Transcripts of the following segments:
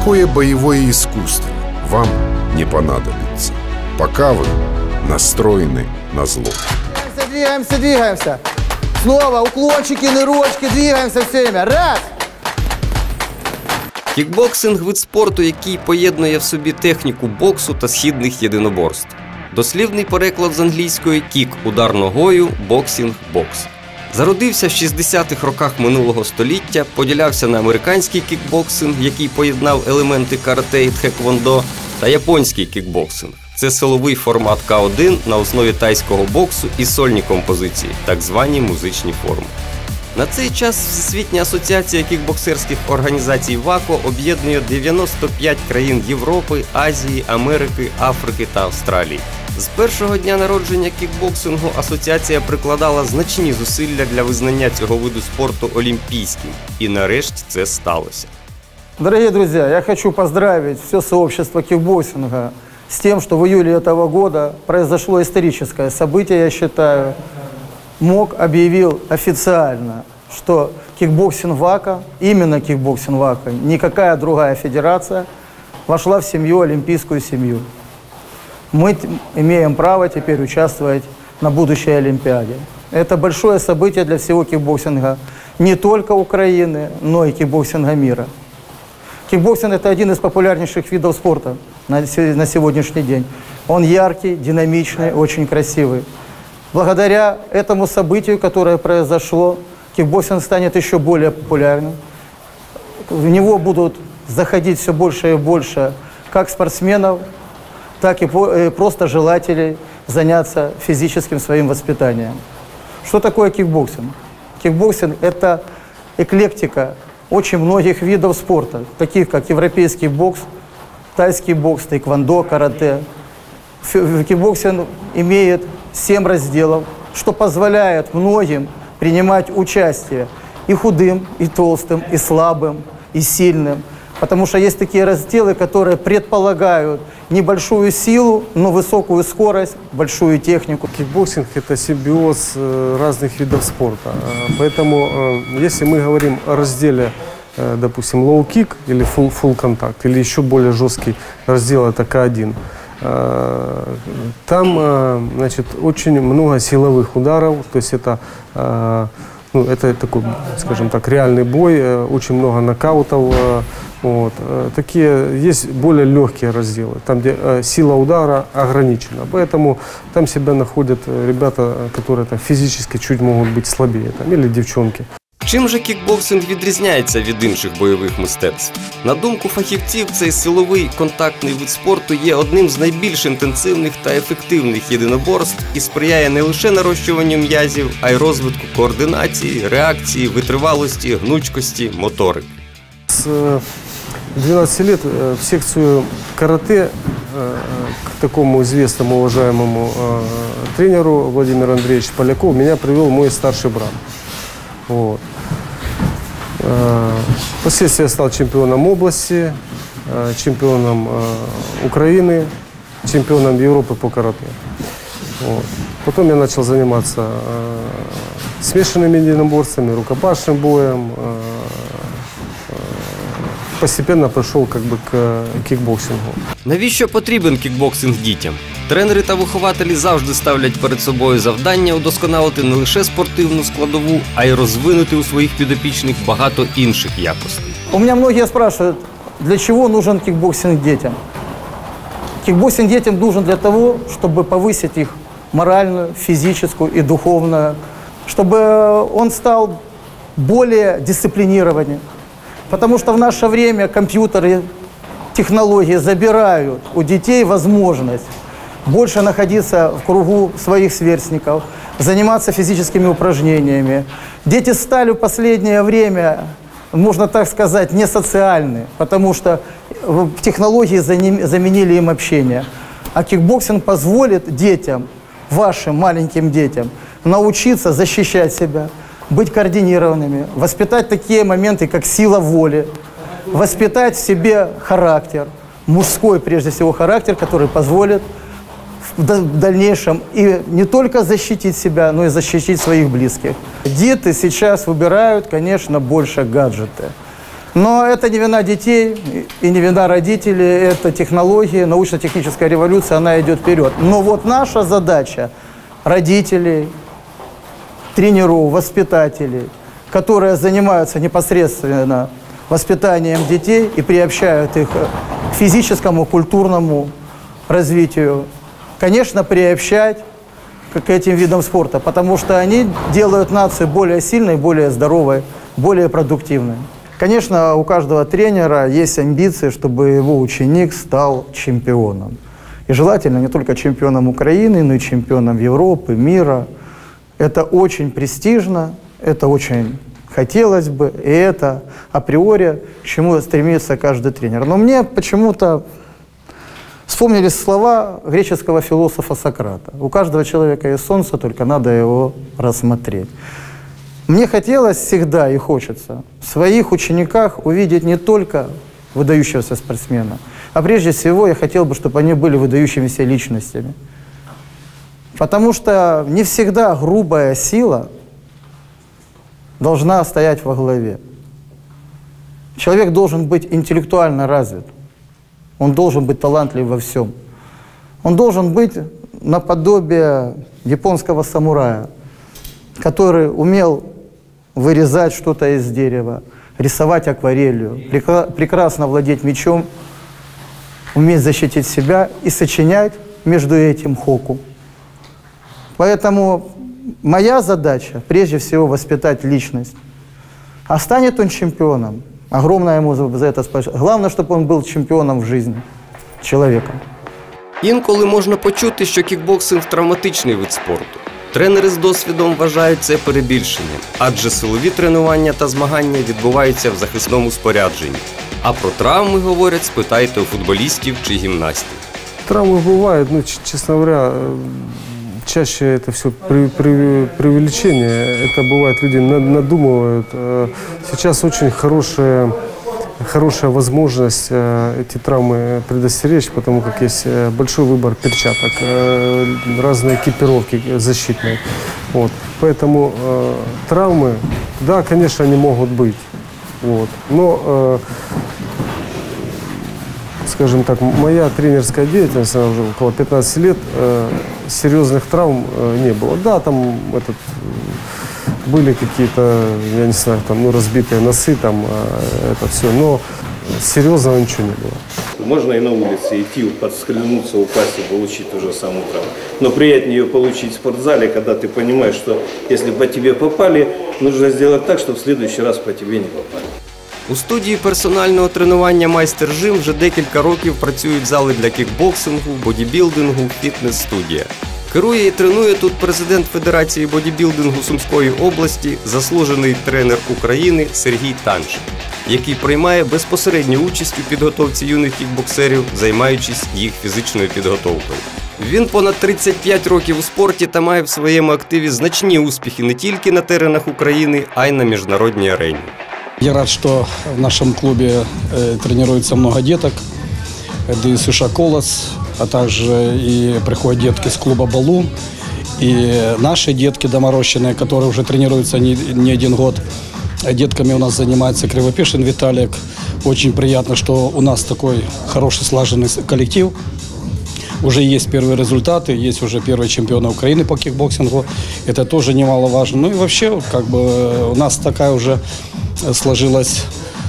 Никакое боевое искусство вам не понадобится, пока вы настроены на зло. Двигаемся, двигаемся. Снова уклончики, нырочки, двигаемся все время. Раз! Кікбоксинг – вид спорту, який поєднує в собі техніку боксу та східних єдиноборств. Дослівний переклад з англійської «кік» – удар ногою, боксинг – бокс. Зародився в 60-х роках минулого століття, поділявся на американський кікбоксинг, який поєднав елементи карате і тхеквондо, та японський кікбоксинг. Це силовий формат К1 на основі тайського боксу і сольні композиції, так звані музичні форми. На цей час Всесвітня асоціація кікбоксерських організацій ВАКО об'єднує 95 країн Європи, Азії, Америки, Африки та Австралії. З першого дня народження кікбоксингу асоціація прикладала значні зусилля для визнання цього виду спорту олімпійським. І нарешті це сталося. Дорогие друзья, я хочу поздравить все сообщество кикбоксинга с тем, что в июле этого года произошло историческое событие, я считаю. МОК объявил официально, что кикбоксинг ВАКО, именно кикбоксинг ВАКО, никакая другая федерация, вошла в семью, олимпийскую семью. Мы имеем право теперь участвовать на будущей Олимпиаде. Это большое событие для всего кикбоксинга, не только Украины, но и кикбоксинга мира. Кикбоксинг – это один из популярнейших видов спорта на сегодняшний день. Он яркий, динамичный, очень красивый. Благодаря этому событию, которое произошло, кикбоксинг станет еще более популярным. В него будут заходить все больше и больше как спортсменов, так и просто желателей заняться физическим своим воспитанием. Что такое кикбоксинг? Кикбоксинг – это эклектика очень многих видов спорта, таких как европейский бокс, тайский бокс, тэквондо, карате. Кикбоксинг имеет 7 разделов, что позволяет многим принимать участие и худым, и толстым, и слабым, и сильным. Потому что есть такие разделы, которые предполагают небольшую силу, но высокую скорость, большую технику. Кикбоксинг – это симбиоз разных видов спорта. Поэтому, если мы говорим о разделе, допустим, low-kick или full контакт, или еще более жесткий раздел – это К1, там, значит, очень много силовых ударов, то есть это, это такой, скажем так, реальный бой, очень много нокаутов. Вот. Такие есть более легкие разделы, там, где сила удара ограничена. Поэтому там себя находят ребята, которые там, физически чуть могут быть слабее, там, или девчонки. Чим же кікбоксинг відрізняється від інших бойових мистецтв? На думку фахівців, цей силовий контактний вид спорту є одним з найбільш інтенсивних та ефективних єдиноборств і сприяє не лише нарощуванню м'язів, а й розвитку координації, реакції, витривалості, гнучкості, моторики. С 12 лет в секцию карате к такому известному, уважаемому тренеру Владимиру Андреевичу Полякову меня привел мой старший брат. Вот. Впоследствии я стал чемпионом области, чемпионом Украины, чемпионом Европы по карате. Вот. Потом я начал заниматься смешанными единоборствами, рукопашным боем. Постепенно прийшов к кікбоксингу. Навіщо потрібен кікбоксинг дітям? Тренери та вихователі завжди ставлять перед собою завдання удосконалити не лише спортивну складову, а й розвинути у своїх підопічних багато інших якостей. У меня многие спрашивают, для чего нужен кикбоксинг детям? Кикбоксинг детям нужен для того, чтобы повысить их моральную, физическую и духовную, чтобы он стал более дисциплинированным. Потому что в наше время компьютеры, технологии забирают у детей возможность больше находиться в кругу своих сверстников, заниматься физическими упражнениями. Дети стали в последнее время, можно так сказать, не социальны, потому что технологии заменили им общение. А кикбоксинг позволит детям, вашим маленьким детям, научиться защищать себя, быть координированными, воспитать такие моменты, как сила воли, воспитать в себе характер, мужской прежде всего характер, который позволит в дальнейшем и не только защитить себя, но и защитить своих близких. Дети сейчас выбирают, конечно, больше гаджеты. Но это не вина детей и не вина родителей, это технологии, научно-техническая революция, она идет вперед. Но вот наша задача родителей, тренеров, воспитателей, которые занимаются непосредственно воспитанием детей и приобщают их к физическому, культурному развитию, конечно, приобщать к этим видам спорта, потому что они делают нацию более сильной, более здоровой, более продуктивной. Конечно, у каждого тренера есть амбиции, чтобы его ученик стал чемпионом. И желательно не только чемпионом Украины, но и чемпионом Европы, мира. Это очень престижно, это очень хотелось бы, и это априори, к чему стремится каждый тренер. Но мне почему-то вспомнились слова греческого философа Сократа. У каждого человека есть солнце, только надо его рассмотреть. Мне хотелось всегда и хочется в своих учениках увидеть не только выдающегося спортсмена, а прежде всего я хотел бы, чтобы они были выдающимися личностями. Потому что не всегда грубая сила должна стоять во главе. Человек должен быть интеллектуально развит. Он должен быть талантлив во всем. Он должен быть наподобие японского самурая, который умел вырезать что-то из дерева, рисовать акварелью, прекрасно владеть мечом, уметь защитить себя и сочинять между этим хоку. Поэтому моя задача, прежде всего, воспитать личность. А станет он чемпионом, огромное ему за это спасибо. Главное, чтобы он был чемпионом в жизни, человеком. Інколи можна почути, що кікбоксинг – травматичний вид спорту. Тренери з досвідом вважають це перебільшенням, адже силові тренування та змагання відбуваються в захисному спорядженні. А про травми, говорять, спитайте у футболістів чи гімнастів. Травмы бывают, но, честно говоря, чаще это все преувеличение. Это бывает, люди надумывают. Сейчас очень хорошая возможность эти травмы предостеречь, потому как есть большой выбор перчаток, разные экипировки защитные. Вот. Поэтому травмы, да, конечно, они могут быть. Вот. Но, скажем так, моя тренерская деятельность, она уже около 15 лет, серьезных травм не было. Да, там были какие-то, я не знаю, там, разбитые носы, там, это все, но серьезного ничего не было. Можно и на улице идти, подскользнуться, упасть и получить ту же самую травму. Но приятнее ее получить в спортзале, когда ты понимаешь, что если по тебе попали, нужно сделать так, чтобы в следующий раз по тебе не попали. У студії персонального тренування «Майстер Жим» вже декілька років працюють зали для кікбоксингу, бодібілдингу, фітнес-студія. Керує і тренує тут президент Федерації бодібілдингу Сумської області, заслужений тренер України Сергій Танчик, який приймає безпосередню участь у підготовці юних кікбоксерів, займаючись їх фізичною підготовкою. Він понад 35 років у спорті та має в своєму активі значні успіхи не тільки на теренах України, а й на міжнародній арені. Я рад, что в нашем клубе тренируется много деток, ДСШ «Колос», а также и приходят детки с клуба «Балу», и наши детки доморощенные, которые уже тренируются не один год. Детками у нас занимается Кривопишин Виталик. Очень приятно, что у нас такой хороший слаженный коллектив. Уже есть первые результаты, есть уже первые чемпионы Украины по кикбоксингу. Это тоже немаловажно. Ну и вообще, как бы у нас такая уже сложилась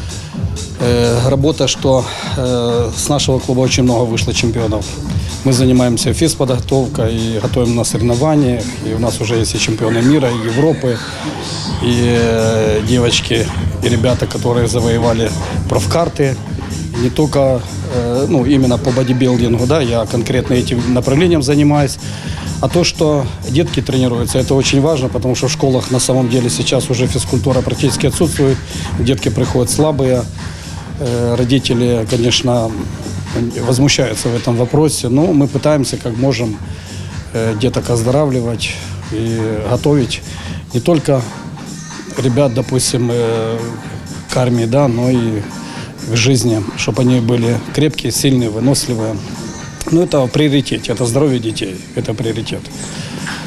работа, что с нашего клуба очень много вышло чемпионов. Мы занимаемся физподготовкой и готовим на соревнованиях. И у нас уже есть и чемпионы мира, и Европы, и девочки, и ребята, которые завоевали профкарты. Не только именно по бодибилдингу, да, я конкретно этим направлением занимаюсь. А то, что детки тренируются, это очень важно, потому что в школах на самом деле сейчас уже физкультура практически отсутствует. Детки приходят слабые. Родители, конечно, возмущаются в этом вопросе, но мы пытаемся как можем деток оздоравливать и готовить не только ребят, допустим, к армии, да, но и к жизни, чтобы они были крепкие, сильные, выносливые. Ну, это в приоритете, это здоровье детей, это приоритет.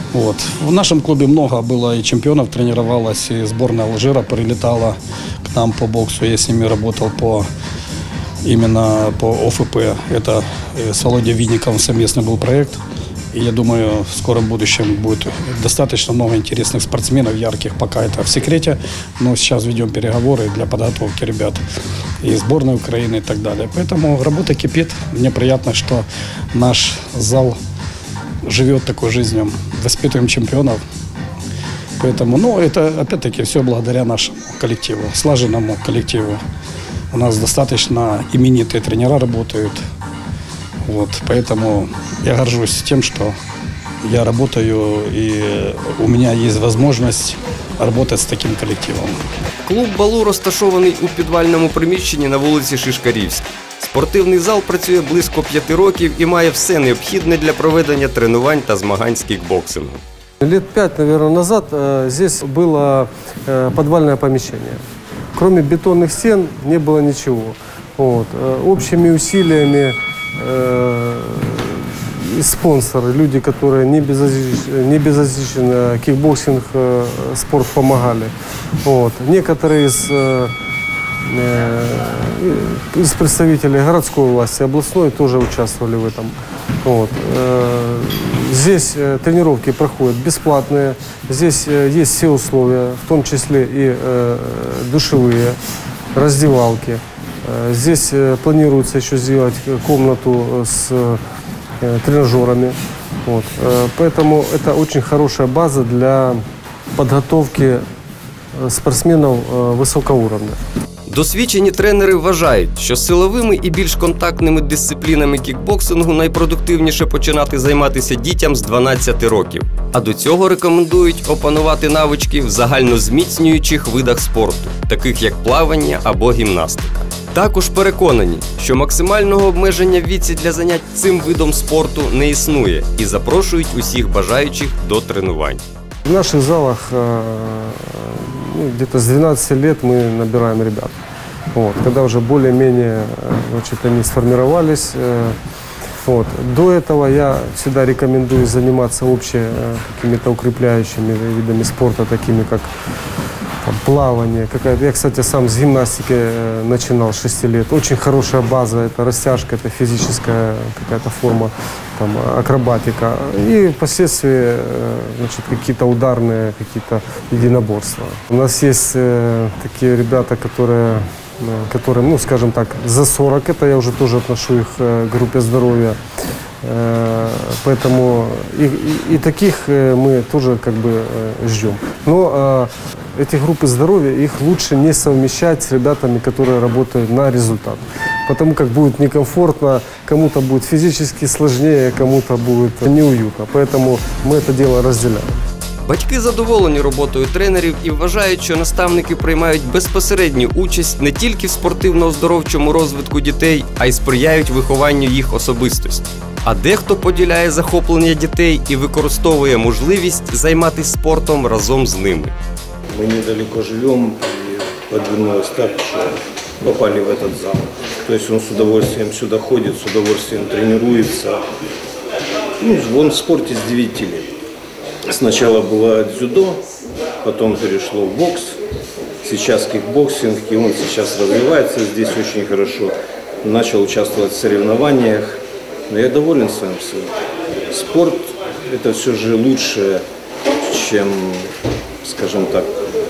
Вот. В нашем клубе много было и чемпионов тренировалось, и сборная Алжира прилетала к нам по боксу. Я с ними работал именно по ОФП. Это с Володей Винниковым совместный был проект. И я думаю, в скором будущем будет достаточно много интересных спортсменов, ярких. Пока это в секрете, но сейчас ведем переговоры для подготовки ребят и сборной Украины и так далее. Поэтому работа кипит. Мне приятно, что наш зал живет такой жизнью. Воспитываем чемпионов. Поэтому, это опять-таки все благодаря нашему коллективу, слаженному коллективу. У нас достаточно именитые тренера работают. Вот, поэтому я горжусь тем, что я работаю и у меня есть возможность работать з таким колективом. Клуб «Балу» розташований у підвальному приміщенні на вулиці Шишкарівській. Спортивний зал працює близько 5 років і має все необхідне для проведення тренувань та змагань з кікбоксингу. Лет 5, наверное, назад здесь было подвальное помещение. Кроме бетонных стен не было ничего. Вот. Общими усилиями и спонсоры, люди, которые не безразличны кикбоксинг, спорт помогали. Вот. Некоторые из представителей городской власти, областной тоже участвовали в этом. Вот. Здесь тренировки проходят бесплатные, здесь есть все условия, в том числе и душевые, раздевалки. Здесь планируется еще сделать комнату с тренажерами. Вот. Поэтому это очень хорошая база для подготовки спортсменов высокого уровня. Досвідчені тренери вважають, що силовими і більш контактними дисциплінами кікбоксингу найпродуктивніше починати займатися дітям з 12 років. А до цього рекомендують опанувати навички в загальнозміцнюючих видах спорту, таких як плавання або гімнастика. Також переконані, що максимального обмеження в віці для занять цим видом спорту не існує і запрошують усіх бажаючих до тренувань. В наших залах где-то с 12 лет мы набираем ребят. Вот, когда уже более-менее они сформировались. Вот. До этого я всегда рекомендую заниматься какими-то укрепляющими видами спорта, такими как плавание. Я, кстати, сам с гимнастики начинал с 6 лет. Очень хорошая база, это растяжка, это физическая какая-то форма, акробатика. И впоследствии какие-то ударные, какие-то единоборства. У нас есть такие ребята, которым, скажем так, за 40, это я уже тоже отношу их к группе здоровья. Поэтому и таких мы тоже ждем. Но эти группы здоровья, их лучше не совмещать с ребятами, которые работают на результат. Потому как будет некомфортно, кому-то будет физически сложнее, кому-то будет неуютно. Поэтому мы это дело разделяем. Батьки задоволені роботою тренерів і вважають, що наставники приймають безпосередню участь не тільки в спортивно-оздоровчому розвитку дітей, а й сприяють вихованню їх особистості. А дехто поділяє захоплення дітей і використовує можливість займатися спортом разом з ними. Мы недалеко живем, и подвернулось так, что попали в этот зал. То есть он с удовольствием сюда ходит, с удовольствием тренируется. Он в спорте с 9 лет. Сначала было дзюдо, потом перешло в бокс, сейчас кикбоксинг, и он сейчас развивается здесь очень хорошо. Начал участвовать в соревнованиях, но я доволен своим сыном. Спорт – это все же лучше, чем, скажем так,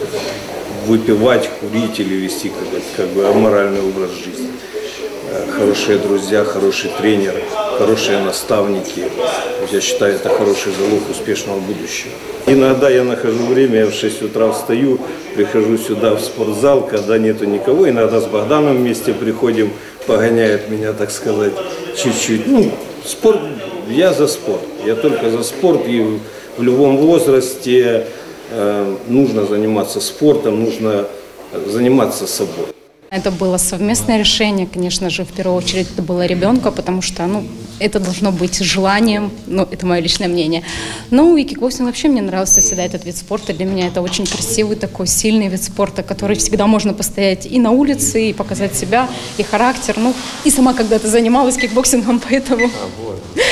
выпивать, курить или вести аморальный образ жизни. Хорошие друзья, хороший тренер, хорошие наставники. Я считаю, это хороший залог успешного будущего. Иногда я нахожу время, я в 6 утра встаю, прихожу сюда в спортзал, когда нету никого. Иногда с Богданом вместе приходим, погоняет меня, так сказать, чуть-чуть. Спорт, я за спорт. Я только за спорт, и в любом возрасте нужно заниматься спортом, нужно заниматься собой. Это было совместное решение, конечно же, в первую очередь это было ребенка, потому что, это должно быть желанием, это мое личное мнение. И кикбоксинг вообще мне нравился всегда этот вид спорта. Для меня это очень красивый, такой сильный вид спорта, который всегда можно постоять и на улице, и показать себя, и характер. И сама когда-то занималась кикбоксингом, поэтому...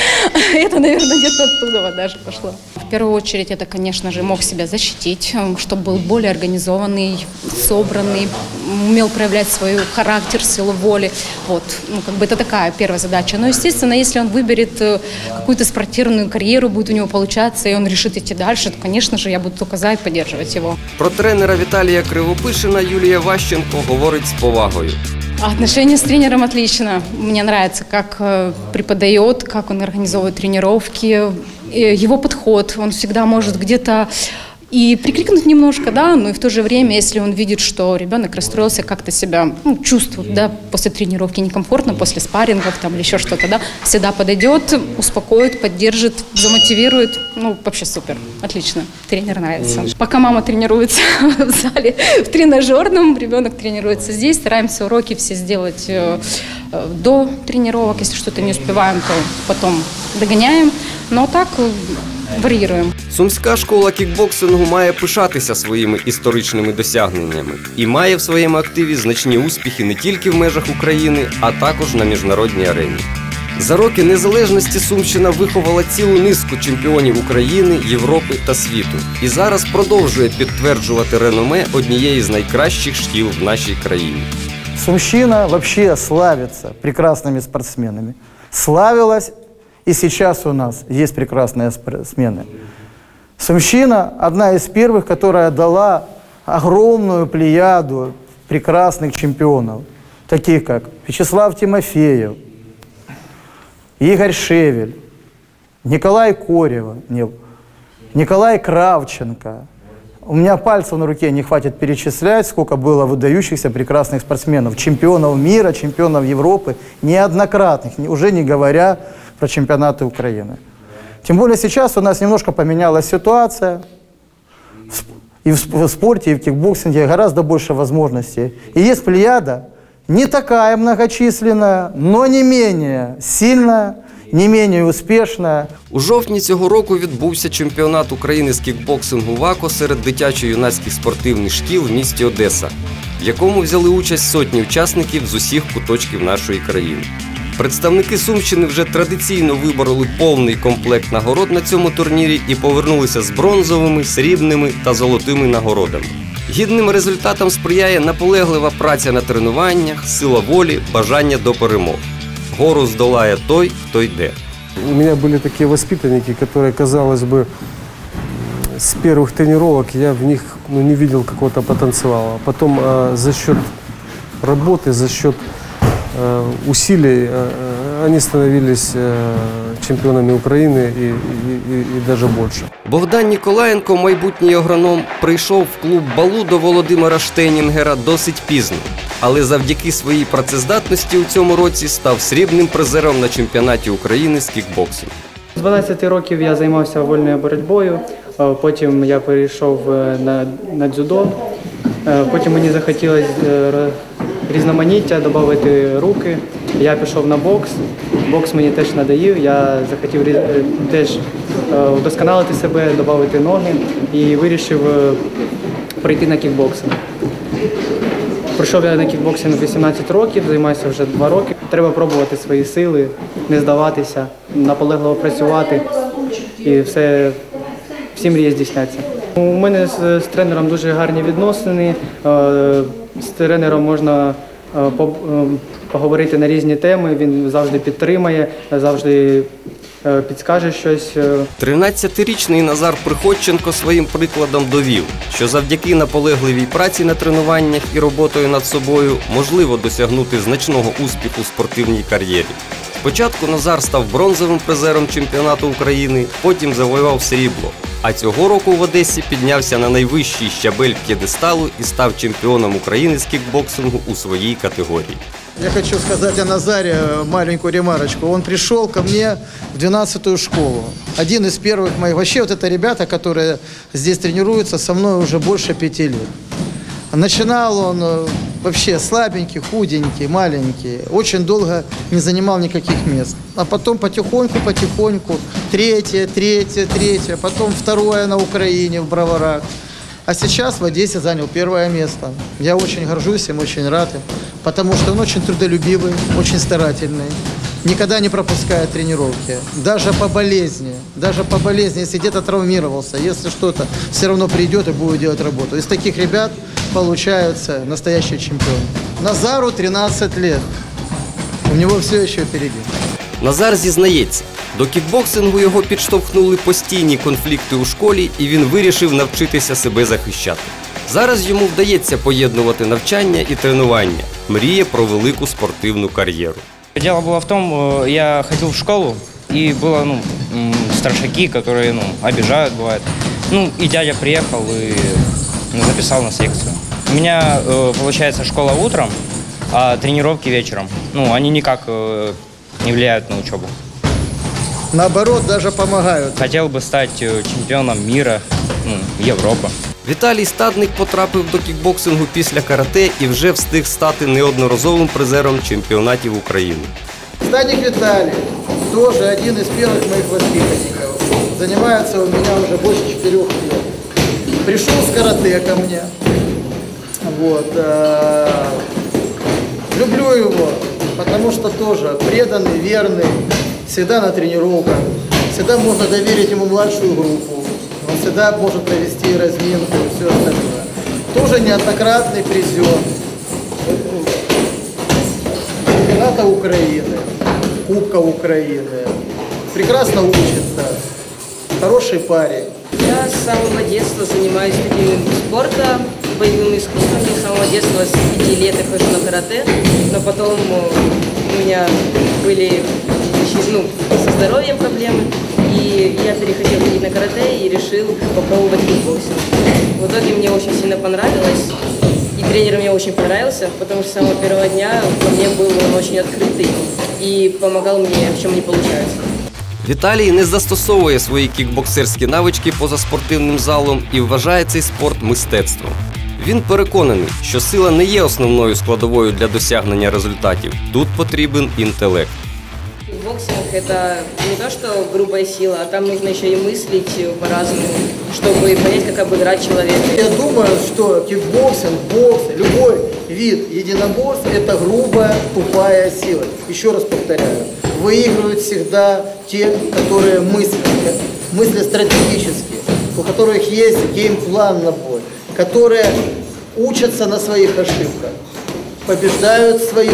это, наверное, где-то оттуда даже пошло. В первую очередь, это, конечно же, мог себя защитить, чтобы был более организованный, собранный, умел проявлять свой характер, силу воли. Вот, ну, как бы это такая первая задача. Но, естественно, если он выберет какую-то спортивную карьеру, будет у него получаться, и он решит идти дальше, то, конечно же, я буду только за и поддерживать его. Про тренера Віталія Кривопишина Юлія Ващенко говорить з повагою. Отношения с тренером отлично. Мне нравится, как преподает, как он организовывает тренировки, его подход. Он всегда может где-то и прикрикнуть немножко, да, но и в то же время, если он видит, что ребенок расстроился, как-то себя чувствует, да, после тренировки некомфортно, после спаррингов там или еще что-то, да, всегда подойдет, успокоит, поддержит, замотивирует. Ну, вообще супер, отлично, тренер нравится. Пока мама тренируется в зале, в тренажерном, ребенок тренируется здесь, стараемся уроки все сделать до тренировок, если что-то не успеваем, то потом догоняем, но так варіюємо. Сумська школа кікбоксингу має пишатися своїми історичними досягненнями і має в своєму активі значні успіхи не тільки в межах України, а також на міжнародній арені. За роки незалежності Сумщина виховала цілу низку чемпіонів України, Європи та світу. І зараз продовжує підтверджувати реноме однієї з найкращих шкіл в нашій країні. Сумщина вообще славится прекрасными спортсменами. Славилась, и сейчас у нас есть прекрасные спортсмены. Сумщина – одна из первых, которая дала огромную плеяду прекрасных чемпионов, таких как Вячеслав Тимофеев, Игорь Шевель, Николай Корева, Николай Кравченко. У меня пальцев на руке не хватит перечислять, сколько было выдающихся прекрасных спортсменов, чемпионов мира, чемпионов Европы, неоднократных, уже не говоря про чемпионаты Украины. Тем более сейчас у нас немножко поменялась ситуация. И в спорте, и в кикбоксинге гораздо больше возможностей. И есть плеяда, не такая многочисленная, но не менее сильная, не менее успішна. У жовтні цього року відбувся чемпіонат України з кікбоксингу ВАКО серед дитячо-юнацьких спортивних шкіл в місті Одеса, в якому взяли участь сотні учасників з усіх куточків нашої країни. Представники Сумщини вже традиційно вибороли повний комплект нагород на цьому турнірі і повернулися з бронзовими, срібними та золотими нагородами. Гідним результатам сприяє наполеглива праця на тренуваннях, сила волі, бажання до перемог. Гору здолає той, хто йде. У меня были такие воспитанники, которые, казалось бы, с первых тренировок я в них не видел какого-то потенциала. Потом за счет работы, за счет усилий они становились чемпионами Украины и даже больше. Богдан Ніколаєнко, майбутній агроном, прийшов в клуб «Балу» до Володимира Штейнінгера досить пізно, але завдяки своїй працездатності у цьому році став срібним призером на чемпіонаті України з кікбоксингу. З 12 років я займався вольною боротьбою, потім я перейшов на дзюдо, потім мені захотілося різноманіття, додати руки. Я пішов на бокс, бокс мені теж надоїв, я захотів теж вдосконалити себе, додати ноги і вирішив прийти на кікбоксинг. Прийшов я на кікбоксинг 18 років, займаюся вже 2 роки. Треба пробувати свої сили, не здаватися, наполегливо працювати і всі мрії здійсняться. У мене з тренером дуже гарні відносини, з тренером можна поговорити на різні теми, він завжди підтримує, завжди підскаже щось. 13-річний Назар Приходченко своїм прикладом довів, що завдяки наполегливій праці на тренуваннях і роботою над собою можливо досягнути значного успіху в спортивній кар'єрі. Спочатку Назар став бронзовим призером чемпіонату України, потім завоював срібло. А цього року в Одесі піднявся на найвищий щабель п'єдесталу і став чемпіоном України з кікбоксингу у своїй категорії. Я хочу сказать о Назаре маленькую ремарочку. Он пришел ко мне в 12-ю школу. Один из первых моих. Вообще вот это ребята, которые здесь тренируются со мной уже больше 5 лет. Начинал он вообще слабенький, худенький, маленький. Очень долго не занимал никаких мест. А потом потихоньку, третье, потом 2-е на Украине, в Броварах. А сейчас в Одессе занял 1-е место. Я очень горжусь им, очень рад им, потому что он очень трудолюбивый, очень старательный. никогда не пропускает тренировки. Даже по болезни, если где-то травмировался, если что-то, все равно придет и будет делать работу. Из таких ребят получаются настоящие чемпионы. Назару 13 лет. У нього все ще впереді. Назар зізнається, до кікбоксингу його підштовхнули постійні конфлікти у школі, і він вирішив навчитися себе захищати. Зараз йому вдається поєднувати навчання і тренування. Мріє про велику спортивну кар'єру. Дело было в том, я ходил в школу, и было старшаки, которые обижают, бывает. И дядя приехал и записал на секцию. У меня, получается, школа утром, а тренировки вечером. Они никак не влияют на учебу. Наоборот, даже помогают. Хотел бы стать чемпионом мира, Европы. Віталій Стадник потрапив до кікбоксингу після карате і вже встиг стати неодноразовим призером чемпіонатів України. Стадник Виталий, тоже один из первых моих воспитанников. Занимается у меня уже больше 4 лет. Пришел с карате ко мне. Люблю его, потому что тоже преданный, верный, всегда на тренировках. Всегда можно доверить ему младшую группу. Он всегда может провести разминку и все остальное. Тоже неоднократный призер чемпионата Украины, Кубка Украины. Прекрасно учится. Хороший парень. Я с самого детства занимаюсь таким видом спорта, боевым искусством. С самого детства, с 5 лет я хожу на карате, но потом у меня были со здоровьем проблемы, и я переходила ходить на карате и решил попробовать кикбоксинг. В итоге мне очень сильно понравилось, и тренер мне очень понравился, потому что с самого первого дня ко мне был он очень открытый и помогал мне, в чем не получается. Віталій не застосовує свої кікбоксерські навички поза спортивним залом і вважає цей спорт мистецтвом. Він переконаний, що сила не є основною складовою для досягнення результатів. Тут потрібен інтелект. Кикбоксинг – это не то, что грубая сила, а там нужно еще и мыслить по-разному, чтобы понять, как обыграть человека. Я думаю, что кикбоксинг, бокс, любой вид единоборств – это грубая, тупая сила. Еще раз повторяю, выигрывают всегда те, которые мыслят стратегически, у которых есть геймплан на бой, которые учатся на своих ошибках, побеждают свои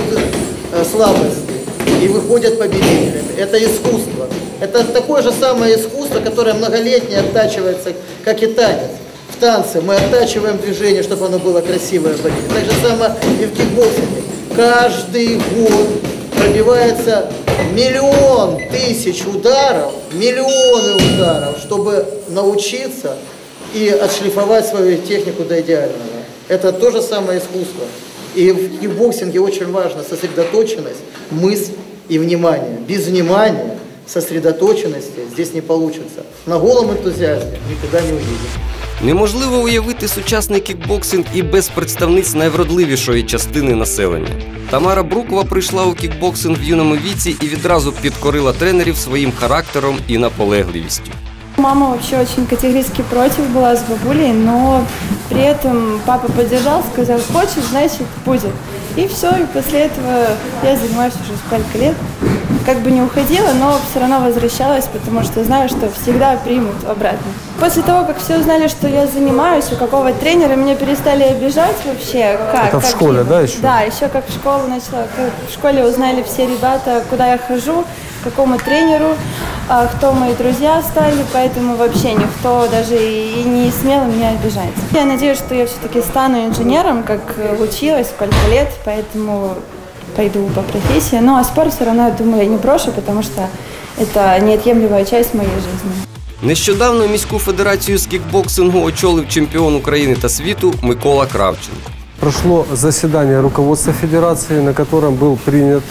слабости и выходят победителями. Это искусство. Это такое же самое искусство, которое многолетнее оттачивается, как и танец. В танце мы оттачиваем движение, чтобы оно было красивое. Так же самое и в кикбоксинге. Каждый год пробивается миллион тысяч ударов, миллионы ударов, чтобы научиться и отшлифовать свою технику до идеального. Это то же самое искусство. И в кикбоксинге очень важна сосредоточенность, мысль и внимание. Без внимания, сосредоточенности здесь не получится. На голом энтузиазме никогда не увидим. Неможливо уявити сучасний кікбоксинг і без представниць найвродливішої частини населення. Тамара Брукова прийшла у кікбоксинг в юному віці і відразу підкорила тренерів своїм характером і наполегливістю. Мама вообще очень категорически против была с бабулей, но при этом папа поддержал, сказал, хочешь, значит будет. И все, и после этого я занимаюсь уже сколько лет. Как бы не уходила, но все равно возвращалась, потому что знаю, что всегда примут обратно. После того, как все узнали, что я занимаюсь, у какого тренера, меня перестали обижать вообще. Это в школе, да, еще? Да, еще как в школу начала. Как в школе узнали все ребята, куда я хожу, к какому тренеру, кто мои друзья стали, поэтому вообще никто даже и не смел меня обижать. Я надеюсь, что я все-таки стану инженером, как училась, сколько лет, поэтому пойду по профессии. Ну а спорт все равно, я думаю, я не брошу, потому что это неотъемлемая часть моей жизни. Нещодавно міську федерацію з кікбоксингу очолив чемпіон України та світу Микола Кравченко. Прошло заседание руководства федерации, на котором был принят,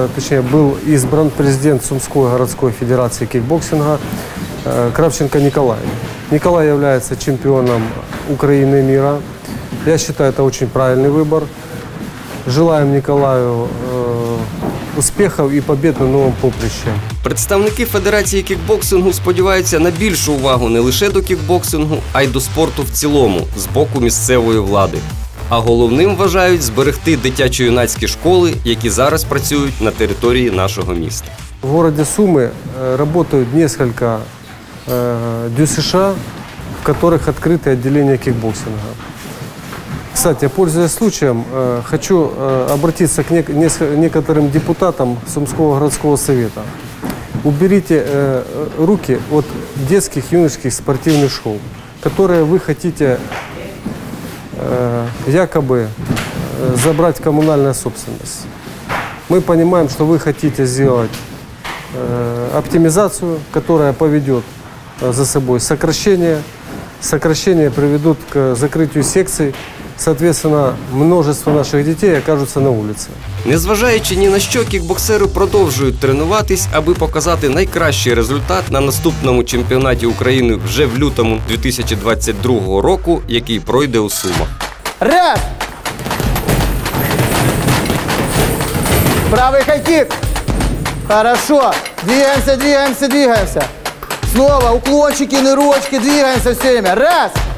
был избран президент Сумской городской федерации кикбоксинга Кравченко Николай. Николай является чемпионом Украины и мира. Я считаю, это очень правильный выбор. Желаем Николаю успіхів і побед на новому поприщі. Представники Федерації кікбоксингу сподіваються на більшу увагу не лише до кікбоксингу, а й до спорту в цілому з боку місцевої влади. А головним вважають зберегти дитячо-юнацькі школи, які зараз працюють на території нашого міста. В городе Сумы работают несколько ДЮСШ, в которых открыты отделения кикбоксинга. Кстати, пользуясь случаем, хочу обратиться к некоторым депутатам Сумского городского совета. Уберите руки от детских, юношеских спортивных школ, которые вы хотите якобы забрать в коммунальную собственность. Мы понимаем, что вы хотите сделать оптимизацию, которая поведет за собой сокращение. Сокращение приведут к закрытию секций. Соответственно, множество наших дітей окажуться на вулиці. Незважаючи ні на що, кікбоксери продовжують тренуватись, аби показати найкращий результат на наступному чемпіонаті України вже в лютому 2022 року, який пройде у Сумах. Раз! Правый хайкик. Хорошо. Двигаемся, двигаемся, двигаемся. Снова уклончики, нырочки, двигаемся все время. Раз!